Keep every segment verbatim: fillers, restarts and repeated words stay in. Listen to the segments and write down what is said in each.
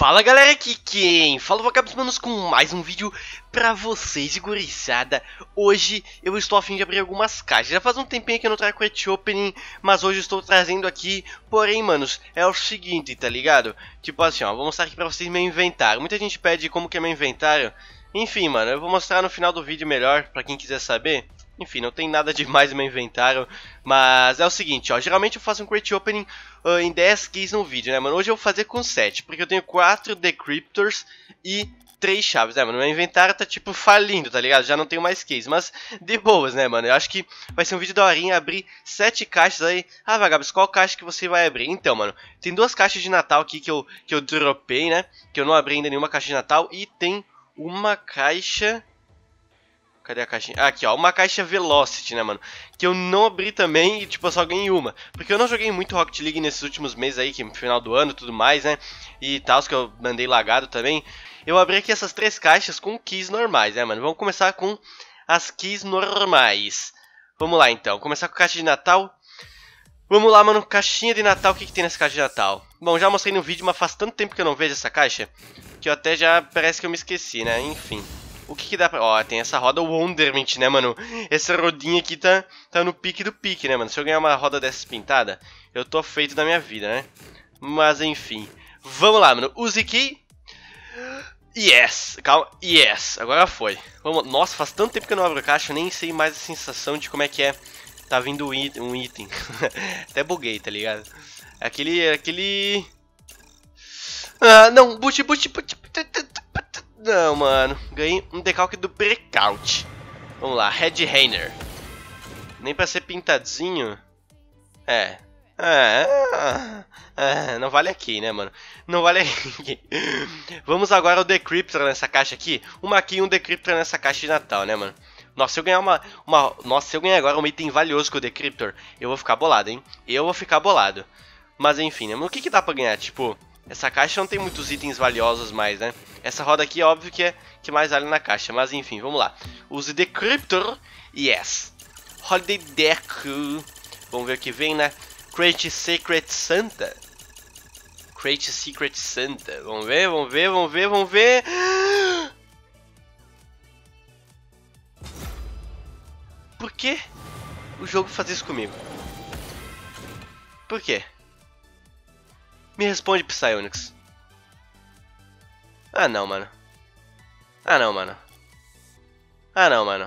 Fala galera, aqui quem fala Vagabbss Manos com mais um vídeo pra vocês, e gurizada. Hoje eu estou a fim de abrir algumas caixas. Já faz um tempinho que eu não trago Crate Opening, mas hoje eu estou trazendo aqui. Porém, manos, é o seguinte, tá ligado? Tipo assim, ó, vou mostrar aqui pra vocês meu inventário. Muita gente pede como que é meu inventário. Enfim, mano, eu vou mostrar no final do vídeo melhor, pra quem quiser saber. Enfim, não tem nada demais no meu inventário, mas é o seguinte, ó, geralmente eu faço um Crate Opening uh, em dez keys no vídeo, né, mano? Hoje eu vou fazer com sete, porque eu tenho quatro Decryptors e três chaves, né, mano? Meu inventário tá, tipo, falindo, tá ligado? Já não tenho mais keys, mas de boas, né, mano? Eu acho que vai ser um vídeo da horinha, abrir sete caixas aí. Ah, Vagabbss, qual caixa que você vai abrir? Então, mano, tem duas caixas de Natal aqui que eu, que eu dropei, né? Que eu não abri ainda nenhuma caixa de Natal, e tem uma caixa... Cadê a caixinha? Ah, aqui, ó, uma caixa Velocity, né, mano? Que eu não abri também e, tipo, eu só ganhei uma. Porque eu não joguei muito Rocket League nesses últimos meses aí, que no final do ano e tudo mais, né? E tal, que eu mandei lagado também. Eu abri aqui essas três caixas com keys normais, né, mano? Vamos começar com as keys normais. Vamos lá, então. Começar com a caixa de Natal. Vamos lá, mano. Caixinha de Natal. O que, que tem nessa caixa de Natal? Bom, já mostrei no vídeo, mas faz tanto tempo que eu não vejo essa caixa que eu até já parece que eu me esqueci, né? Enfim. O que que dá pra... Ó, tem essa roda Wonderment, né, mano? Essa rodinha aqui tá, tá no pique do pique, né, mano? Se eu ganhar uma roda dessas pintada, eu tô feito da minha vida, né? Mas, enfim. Vamos lá, mano. Use key. Yes. Calma. Yes. Agora foi. Vamos... Nossa, faz tanto tempo que eu não abro a caixa, eu nem sei mais a sensação de como é que é. Tá vindo um item. Até buguei, tá ligado? Aquele... Aquele... Ah, não. Boot, boot, boot. Não, mano. Ganhei um decalque do Breakout. Vamos lá, Red Rainer. Nem pra ser pintadinho. É. É, é. Não vale aqui, né, mano? Não vale aqui. Vamos agora ao Decryptor nessa caixa aqui. Uma aqui e um Decryptor nessa caixa de Natal, né, mano? Nossa, se eu ganhar uma, uma... Nossa, se eu ganhar agora um item valioso com o Decryptor, eu vou ficar bolado, hein? Eu vou ficar bolado. Mas enfim, né? Mas o que que dá pra ganhar? Tipo... Essa caixa não tem muitos itens valiosos mais, né? Essa roda aqui, óbvio que é que mais vale na caixa. Mas enfim, vamos lá. Use Decryptor. Yes. Holiday Deck. Vamos ver o que vem, né? Crate Secret Santa. Crate Secret Santa. Vamos ver, vamos ver, vamos ver, vamos ver. Por que o jogo faz isso comigo? Por quê? Me responde, Psyonix. Ah, não, mano. Ah, não, mano. Ah, não, mano.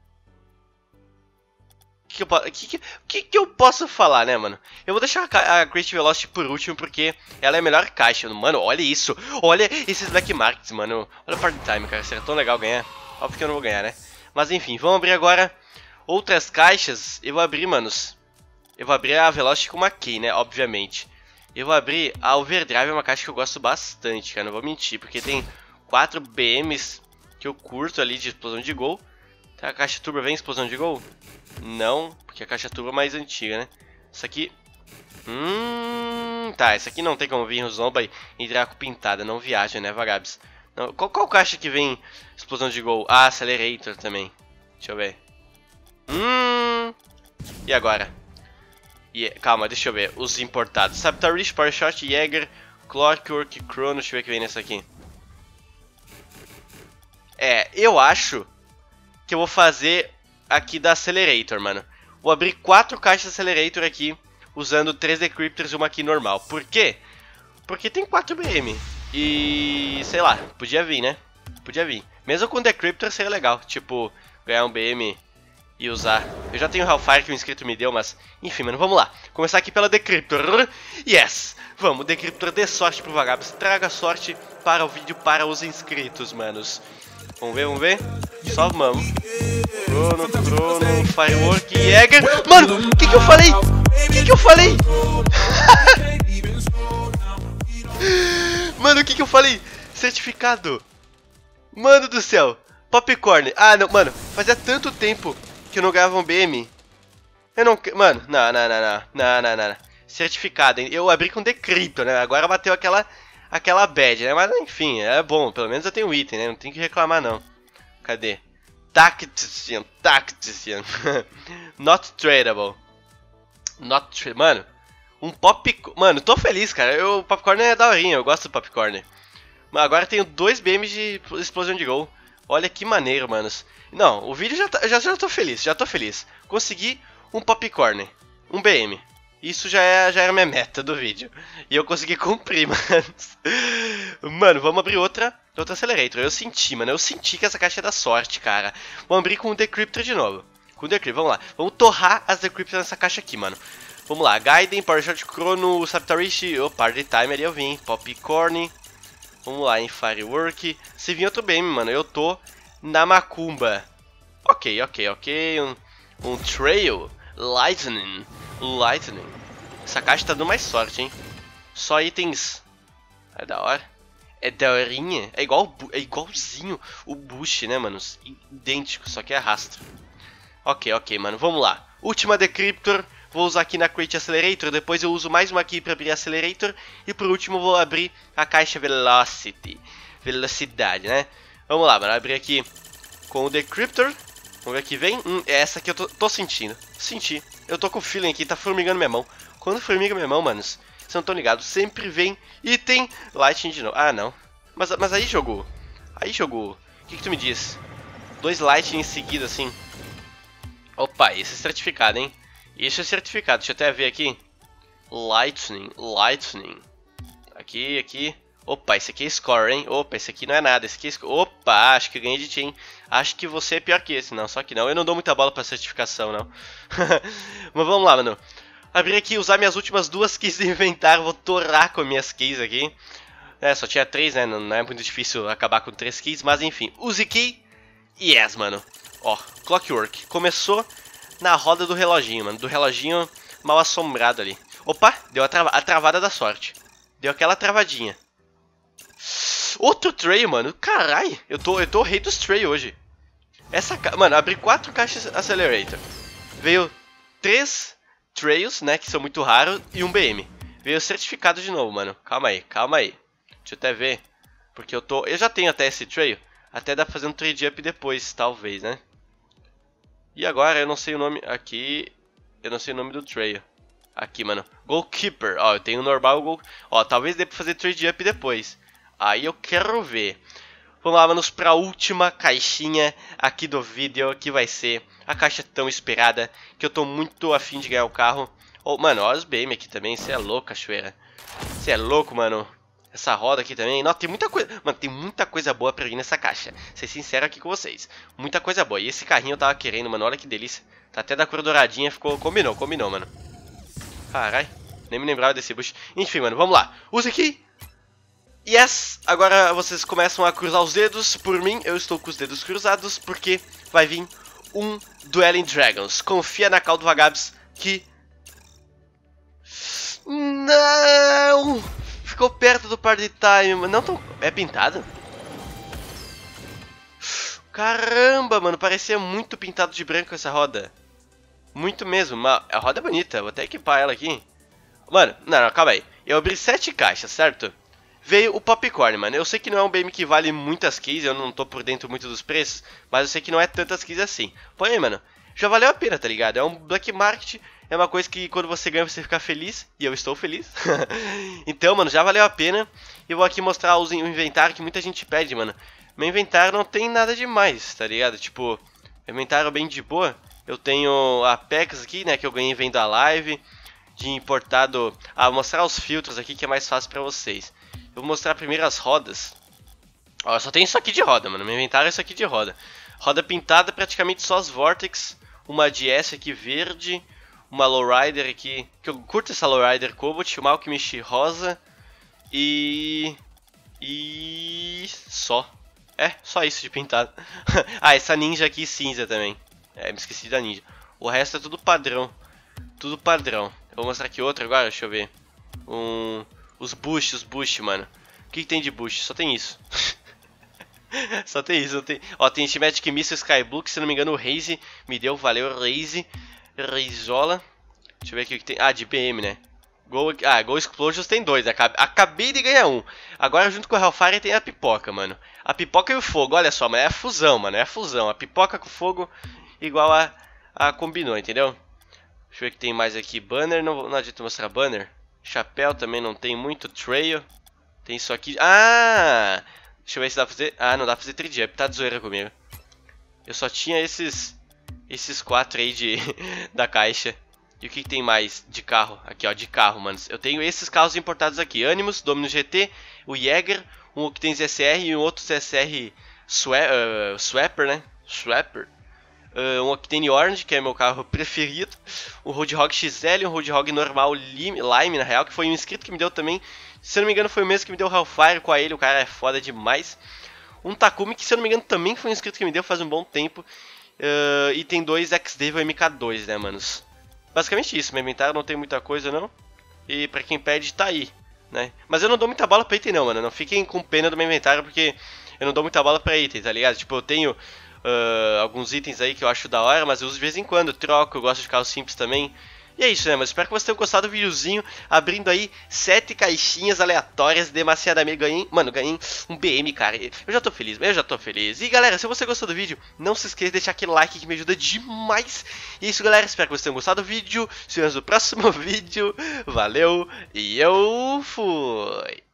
O que, que, eu, que, que, que eu posso falar, né, mano? Eu vou deixar a, a Crate Velocity por último, porque ela é a melhor caixa. Mano, olha isso. Olha esses Black Markets, mano. Olha o part-time, cara. Seria tão legal ganhar. Óbvio que eu não vou ganhar, né? Mas, enfim, vamos abrir agora outras caixas. Eu vou abrir, manos. Eu vou abrir a Velocity com uma key, né? Obviamente. Eu vou abrir a Overdrive, é uma caixa que eu gosto bastante, cara, não vou mentir, porque tem quatro B Ms que eu curto ali de explosão de gol. Tá, a caixa turbo vem explosão de gol? Não, porque a caixa turbo é mais antiga, né? Essa aqui... Hum... Tá, essa aqui não tem como vir o Zomba e entrar com pintada, não viaja, né, Vagabbss? Não, qual, qual caixa que vem explosão de gol? Ah, Accelerator também. Deixa eu ver. Hum... E agora? Yeah, calma, deixa eu ver. Os importados. Saboteur Rich, Power Shot, Jäger, Clockwork, Chrono. Deixa eu ver o que vem nessa aqui. É, eu acho que eu vou fazer aqui da Accelerator, mano. Vou abrir quatro caixas de Accelerator aqui, usando três Decryptors e uma aqui normal. Por quê? Porque tem quatro B M. E... sei lá, podia vir, né? Podia vir. Mesmo com Decryptor seria legal. Tipo, ganhar um B M... e usar. Eu já tenho o Hellfire que o inscrito me deu, mas... Enfim, mano, vamos lá. Começar aqui pela Decryptor. Yes! Vamos, Decryptor, dê sorte pro Vagabbss. Traga sorte para o vídeo, para os inscritos, manos. Vamos ver, vamos ver. Só vamos. Chrono, Chrono, Firework, Jäger. Mano, o que que eu falei? O que que eu falei? Mano, o que que eu falei? Certificado. Mano do céu. Popcorn. Ah, não, mano. Fazia tanto tempo que eu não ganhava um B M. Eu não... Mano, não, não, não, não. Não, não, não. Certificado, hein? Eu abri com Decryptor, né? Agora bateu aquela... Aquela bad, né? Mas, enfim, é bom. Pelo menos eu tenho um item, né? Não tem que reclamar, não. Cadê? Tactician. Tactician. Not tradable. Not tradable. Mano, um popcorn... Mano, tô feliz, cara. Eu, o popcorn é daorinha. Eu gosto do popcorn. Mas agora tenho dois B Ms de explosão de gol. Olha que maneiro, manos. Não, o vídeo já, tá, já, já tô feliz, já tô feliz. Consegui um popcorn, um B M. Isso já, é, já era minha meta do vídeo. E eu consegui cumprir, manos. Mano, vamos abrir outra, outra Accelerator. Eu senti, mano, eu senti que essa caixa é da sorte, cara. Vamos abrir com o Decryptor de novo. Com o Decryptor, vamos lá. Vamos torrar as Decryptor nessa caixa aqui, mano. Vamos lá, Gaiden, Power Shot, Chrono, Saptarish, oh, Party Timer, eu vim, Popcorn. Vamos lá, em Firework. Se vir outro B M, mano, eu tô na macumba. Ok, ok, ok. Um, um Trail, Lightning, Lightning. Essa caixa tá dando mais sorte, hein. Só itens. É da hora. É daorinha. É, igual, é igualzinho o Bush, né, mano? Idêntico, só que é rastro. Ok, ok, mano. Vamos lá. Última Decryptor. Vou usar aqui na Crate Accelerator. Depois eu uso mais uma aqui para abrir Accelerator. E por último vou abrir a caixa Velocity. Velocidade, né? Vamos lá, mano. Abrir aqui com o Decryptor. Vamos ver aqui. Vem. Hum, é essa aqui eu tô, tô sentindo. Senti. Eu tô com o feeling aqui. Tá formigando minha mão. Quando formiga minha mão, manos, vocês não estão ligados. Sempre vem item Lightning de novo. Ah, não. Mas, mas aí jogou. Aí jogou. O que, que tu me diz? Dois Lightning em seguida, assim. Opa, esse é certificado, hein? Isso é certificado. Deixa eu até ver aqui. Lightning, Lightning. Aqui, aqui. Opa, esse aqui é score, hein? Opa, esse aqui não é nada. Esse aqui é score. Opa, acho que eu ganhei de ti, hein? Acho que você é pior que esse. Não, só que não. Eu não dou muita bola pra certificação, não. Mas vamos lá, mano. Abrir aqui, usar minhas últimas duas keys do inventário. Vou torar com minhas keys aqui. É, só tinha três, né? Não, não é muito difícil acabar com três keys. Mas enfim, use key. Yes, mano. Ó, Clockwork. Começou na roda do reloginho, mano. Do reloginho mal assombrado ali. Opa, deu a, trava a travada da sorte. Deu aquela travadinha. Outro trail, mano. Carai, eu tô, eu tô o rei dos trail hoje. Essa ca... Mano, abri quatro caixas Accelerator. Veio três trails, né, que são muito raros, e um B M. Veio certificado de novo, mano. Calma aí, calma aí. Deixa eu até ver. Porque eu tô... Eu já tenho até esse trail. Até dá pra fazer um trade up depois, talvez, né? E agora, eu não sei o nome aqui. Eu não sei o nome do trail. Aqui, mano. Goalkeeper. Ó, eu tenho o normal. Goal... Ó, talvez dê pra fazer trade up depois. Aí eu quero ver. Vamos lá, manos, pra última caixinha aqui do vídeo. Que vai ser a caixa tão esperada. Que eu tô muito afim de ganhar o carro. Oh, mano, olha os B M aqui também. Você é louco, cachoeira. Você é louco, mano. Essa roda aqui também. Não, tem muita coisa. Mano, tem muita coisa boa pra vir nessa caixa. Ser sincero aqui com vocês. Muita coisa boa. E esse carrinho eu tava querendo, mano. Olha que delícia. Tá até da cor douradinha. Ficou. Combinou, combinou, mano. Carai. Nem me lembrava desse bush. Enfim, mano, vamos lá. Use aqui. Yes! Agora vocês começam a cruzar os dedos. Por mim, eu estou com os dedos cruzados. Porque vai vir um Dueling Dragons. Confia na Call do Vagabs que... Não! Ficou perto do Party Time. Não tão... É pintado? Caramba, mano. Parecia muito pintado de branco essa roda. Muito mesmo. Mas a roda é bonita. Vou até equipar ela aqui. Mano, não, não, calma aí. Eu abri sete caixas, certo? Veio o Popcorn, mano. Eu sei que não é um B M que vale muitas keys. Eu não tô por dentro muito dos preços. Mas eu sei que não é tantas keys assim. Porém, mano, já valeu a pena, tá ligado? É um Black Market. É uma coisa que quando você ganha você fica feliz. E eu estou feliz. Então, mano, já valeu a pena. E eu vou aqui mostrar o inventário que muita gente pede, mano. Meu inventário não tem nada demais, tá ligado? Tipo, inventário bem de boa. Eu tenho a packs aqui, né, que eu ganhei vendo a live. De importado. Ah, vou mostrar os filtros aqui que é mais fácil pra vocês. Eu vou mostrar primeiro as rodas. Ó, eu só tenho isso aqui de roda, mano. Meu inventário é isso aqui de roda. Roda pintada, praticamente só as Vortex. Uma D S aqui verde. Uma Lowrider aqui. Que eu curto essa Lowrider Cobalt. Uma Alchemist rosa. E... E... Só. É, só isso de pintado. Ah, essa Ninja aqui cinza também. É, me esqueci da Ninja. O resto é tudo padrão. Tudo padrão. Eu vou mostrar aqui outro agora, deixa eu ver. Um... Os Bush, os Bush, mano. O que, que tem de Bush? Só tem isso. Só tem isso, não tem... Ó, tem Magic Missile Skyblue, que se não me engano o Raze me deu, valeu, Raze. Razola. Deixa eu ver aqui o que tem. Ah, de B M, né? Go... Ah, Go Explosions tem dois. Acabei de ganhar um. Agora junto com o Hellfire tem a pipoca, mano. A pipoca e o fogo, olha só, mas é a fusão, mano. É a fusão. A pipoca com fogo igual a, a combinou, entendeu? Deixa eu ver o que tem mais aqui. Banner, não, não adianta mostrar banner. Chapéu também não tem muito. Trail. Tem isso aqui. Ah! Deixa eu ver se dá pra fazer... Ah, não dá pra fazer tri-jump. Tá de zoeira comigo. Eu só tinha esses... Esses quatro aí de... da caixa. E o que, que tem mais de carro? Aqui, ó, de carro, manos. Eu tenho esses carros importados aqui. Animus, Dominus G T, o Jäger, um que tem Z S R e um outro Z S R Swa uh, Swapper, né? Swapper. Uh, um Octane Orange, que é meu carro preferido. Um Roadhog X L, um Roadhog normal Lime, Lime, na real, que foi um inscrito que me deu também. Se eu não me engano, foi o mesmo que me deu o Hellfire com a ele. O cara é foda demais. Um Takumi, que se eu não me engano, também foi um inscrito que me deu faz um bom tempo. Uh, e tem dois X-Devil M K dois, né, manos? Basicamente isso, meu inventário não tem muita coisa não. E pra quem pede, tá aí, né? Mas eu não dou muita bola pra item não, mano. Não fiquem com pena do meu inventário, porque eu não dou muita bola pra item, tá ligado? Tipo, eu tenho uh, alguns itens aí que eu acho da hora, mas eu uso de vez em quando, eu troco, eu gosto de carros simples também. E é isso, né, mas espero que vocês tenham gostado do videozinho, abrindo aí sete caixinhas aleatórias, demasiadamente, ganhei, mano, ganhei um B M, cara, eu já tô feliz, eu já tô feliz. E galera, se você gostou do vídeo, não se esqueça de deixar aquele like que me ajuda demais. E é isso, galera, espero que vocês tenham gostado do vídeo, se vemos no próximo vídeo, valeu, e eu fui!